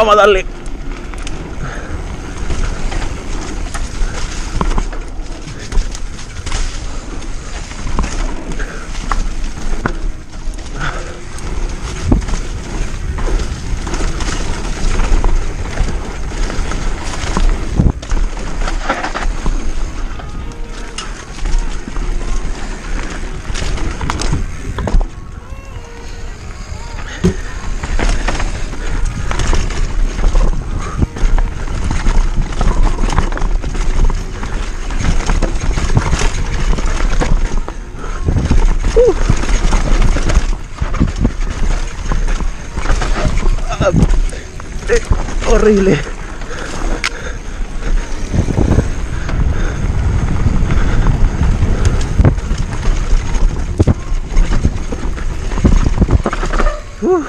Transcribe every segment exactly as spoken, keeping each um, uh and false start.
Vamos a darle. Horrible. Uh.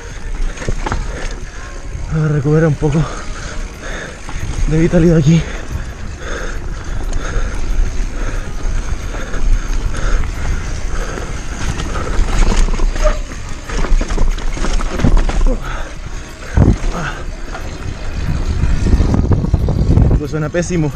Voy a recuperar un poco de vitalidad aquí. Suena pésimo.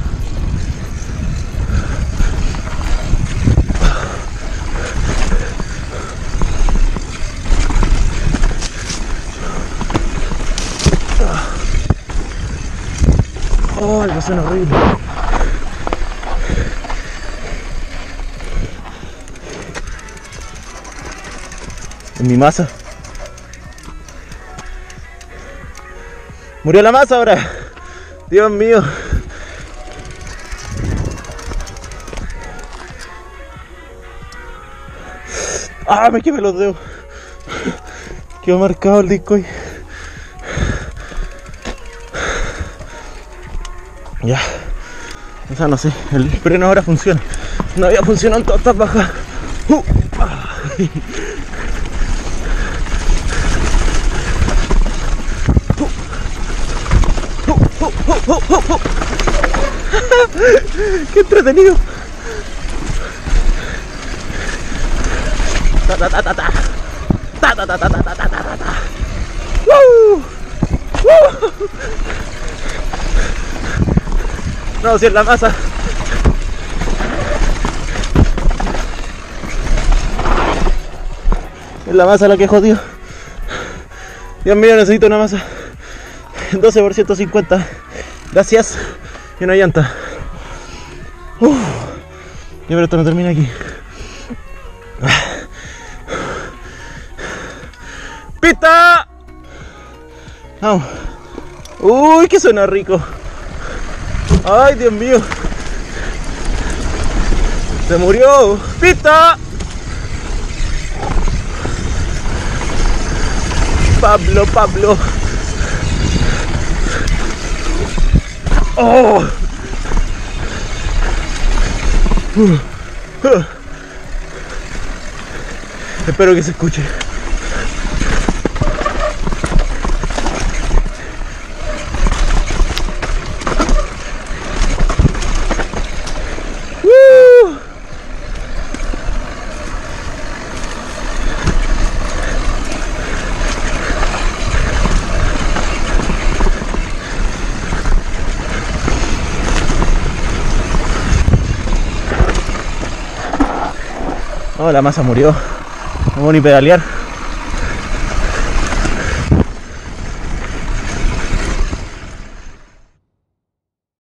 Oh, eso suena horrible. En mi masa. Murió la masa ahora. Dios mío. Ah, me quemé los dedos. Quedó marcado el disco ahí. Ya. O sea, no sé, el freno ahora funciona. No había funcionado en todas estas bajas. Uh. Oh, oh, oh, oh. ¡Qué entretenido! Ta ta ta ta ta. Ta ta ta ta ta ta ta ta ta. ¡Woo! ¡Woo! No, si es la masa. Es la masa la que jodió. Dios mío, necesito una masa. doce por ciento cincuenta. Gracias. Y una llanta. Uf. Ya, pero esto no termina aquí. ¡Pista! Vamos. Uy, que suena rico. Ay, Dios mío. Se murió. ¡Pista! Pablo, Pablo. Oh. Uh. Uh. Espero que se escuche. Uh. Oh, la masa murió. No puedo ni pedalear.